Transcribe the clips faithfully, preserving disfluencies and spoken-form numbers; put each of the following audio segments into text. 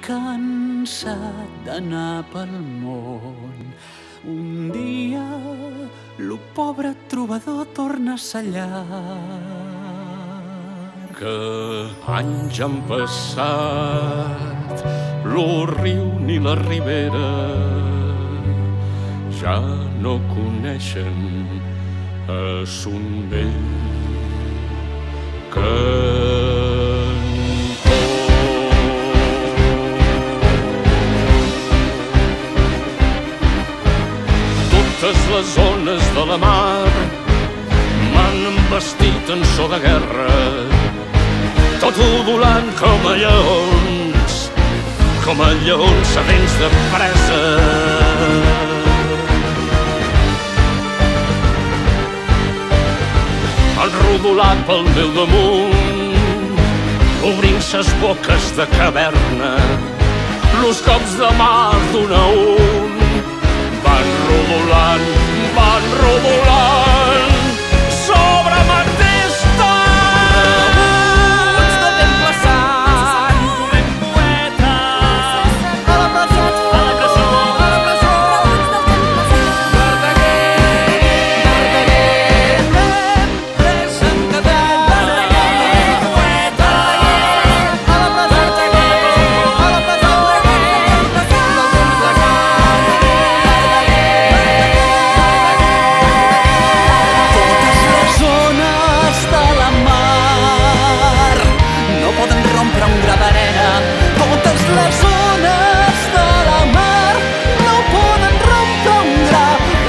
cansat d'anar pel món. Un dia, lo pobre trobador torna a sa llar. Que anys han passat, lo riu ni la ribera ja no coneixen a son vell cantor. Totes les ones de la mar m'han embestit en so de guerra, tot volant com a lleons, com a lleons sedents de presa. Han rodolat pel meu damunt, obrint ses boques de caverna, los cops de mà d'un a un van rodolant, van rodolant sobre mateix tant. Rebuts de temple sant, corrent poetes, a la presó, a la presó, a la presó. Rebuts del temple sant, Verdaguer, Verdaguer, anem presa en cadena. Verdaguer, poeta, a la presó, a la presó, del temple sant. Totes les ones de la mar no poden rompre un gra d'arena. Totes les ones de la mar no poden rompre un gra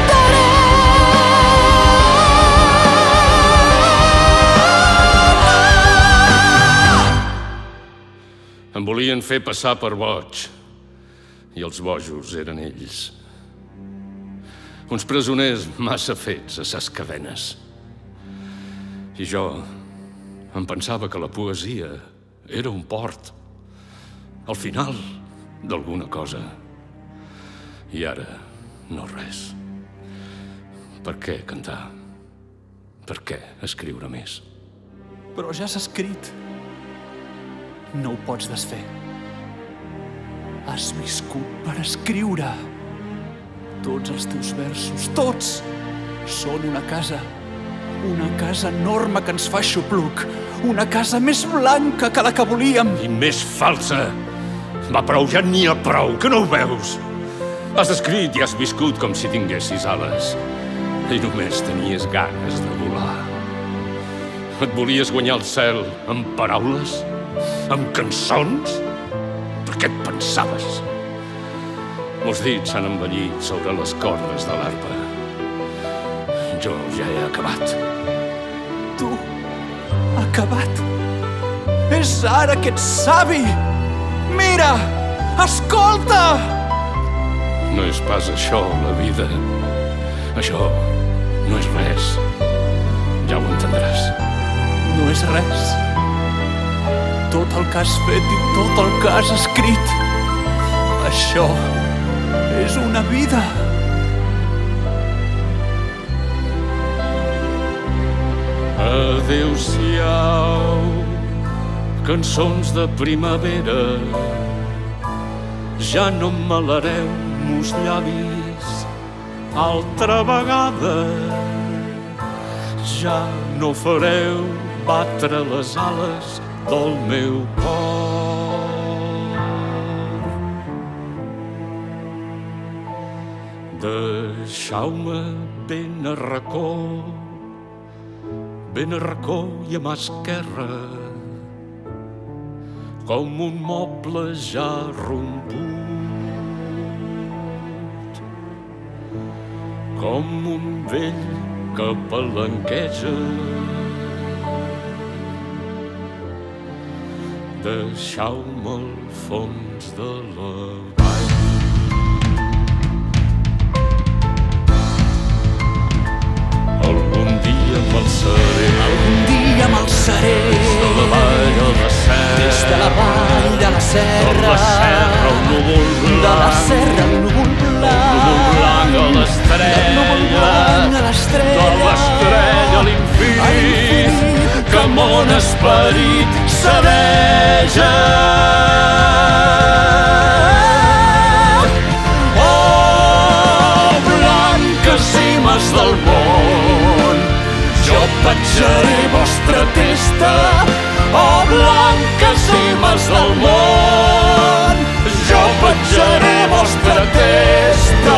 d'arena. Em volien fer passar per boig, i els bojos eren ells. Uns presoners massa fets a ses cadenes. I jo em pensava que la poesia era un port, al final d'alguna cosa. I ara no res. Per què cantar? Per què escriure més? Però ja s'ha escrit. No ho pots desfer. Has viscut per escriure. Tots els teus versos, tots, són una casa. Una casa enorme que ens fa xupluc. Una casa més blanca que la que volíem. I més falsa. Va, prou, ja n'hi ha prou, que no ho veus? Has escrit i has viscut com si tinguessis ales. I només tenies ganes de volar. Et volies guanyar el cel amb paraules? Amb cançons? Per què et pensaves? Molts dits s'han envellit sobre les cordes de l'arpa. Jo ja he acabat. Tu, acabat? És ara que ets savi! Mira! Escolta! No és pas això, la vida. Això no és res. Ja ho entendràs. No és res. Tot el que has fet i tot el que has escrit. Això és una vida. Adéu-siau, cançons de primavera. Ja no em malareu mos llavis altra vegada. Ja no fareu batre les ales del meu cor. Deixau-me ben a racó, ben a racó i a mà esquerra, com un moble ja romput, com un vell que palanqueja. Deixau-me al fons de la vall. Algun dia m'alçaré, Algun dia m'alçaré des de la vall a la serra, des de la vall de la serra, de la serra al núvol blanc, de la serra al núvol blanc, del núvol blanc a l'estrella, a l'estrella, de l'estrella a l'infinit, que mon esperit sereja. petjaré vostra testa, oh blanques cimes del món, jo petjaré vostra testa.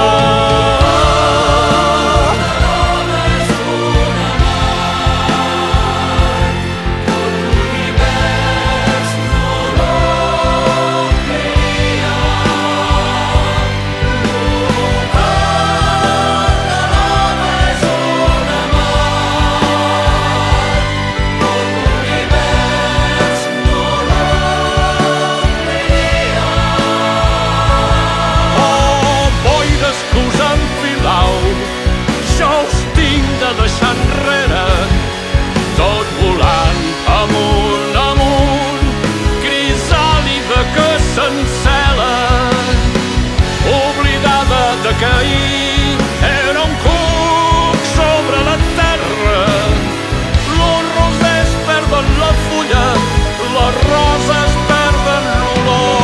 Deixar enrere, tot volant amunt, amunt, crisàlida que s'encela, oblidada de que ahir era un cuc sobre la terra. Los rosers perden la fulla, les roses perden l'olor.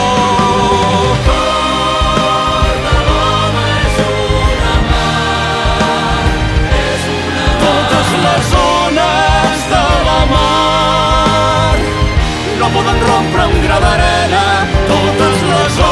Les ones de la mar no poden rompre un gra d'arena, totes les ones